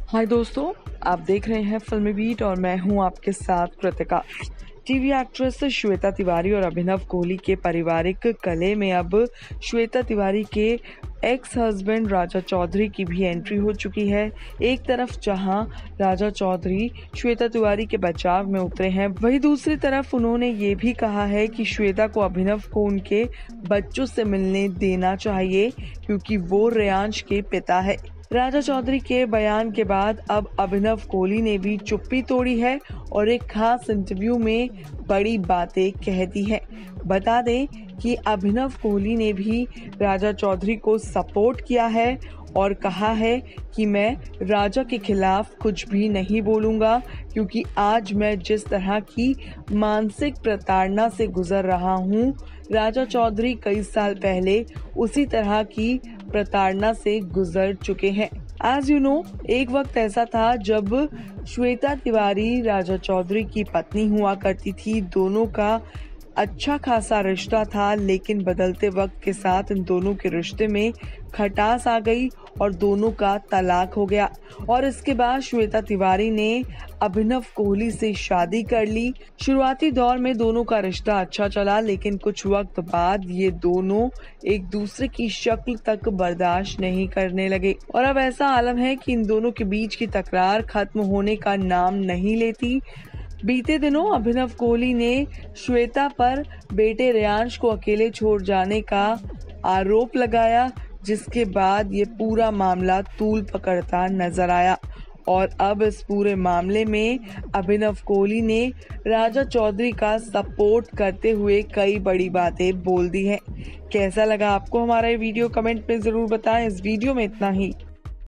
हाय दोस्तों, आप देख रहे हैं फिल्मी बीट और मैं हूं आपके साथ कृतिका। टीवी एक्ट्रेस श्वेता तिवारी और अभिनव कोहली के पारिवारिक कलह में अब श्वेता तिवारी के एक्स हस्बैंड राजा चौधरी की भी एंट्री हो चुकी है। एक तरफ जहां राजा चौधरी श्वेता तिवारी के बचाव में उतरे हैं, वहीं दूसरी तरफ उन्होंने ये भी कहा है कि श्वेता को अभिनव को उनके बच्चों से मिलने देना चाहिए क्योंकि वो रेयांश के पिता है। राजा चौधरी के बयान के बाद अब अभिनव कोहली ने भी चुप्पी तोड़ी है और एक खास इंटरव्यू में बड़ी बातें कह दी है। बता दें कि अभिनव कोहली ने भी राजा चौधरी को सपोर्ट किया है और कहा है कि मैं राजा के खिलाफ कुछ भी नहीं बोलूंगा क्योंकि आज मैं जिस तरह की मानसिक प्रताड़ना से गुजर रहा हूं, राजा चौधरी कई साल पहले उसी तरह की प्रताड़ना से गुजर चुके हैं। As you know, एक वक्त ऐसा था जब श्वेता तिवारी राजा चौधरी की पत्नी हुआ करती थी। दोनों का अच्छा खासा रिश्ता था, लेकिन बदलते वक्त के साथ इन दोनों के रिश्ते में खटास आ गई और दोनों का तलाक हो गया। और इसके बाद श्वेता तिवारी ने अभिनव कोहली से शादी कर ली। शुरुआती दौर में दोनों का रिश्ता अच्छा चला, लेकिन कुछ वक्त बाद ये दोनों एक दूसरे की शक्ल तक बर्दाश्त नहीं करने लगे और अब ऐसा आलम है कि इन दोनों के बीच की तकरार खत्म होने का नाम नहीं लेती। बीते दिनों अभिनव कोहली ने श्वेता पर बेटे रेयांश को अकेले छोड़ जाने का आरोप लगाया, जिसके बाद ये पूरा मामला तूल पकड़ता नजर आया और अब इस पूरे मामले में अभिनव कोहली ने राजा चौधरी का सपोर्ट करते हुए कई बड़ी बातें बोल दी हैं। कैसा लगा आपको हमारा ये वीडियो? कमेंट में जरूर बताएं। इस वीडियो में इतना ही।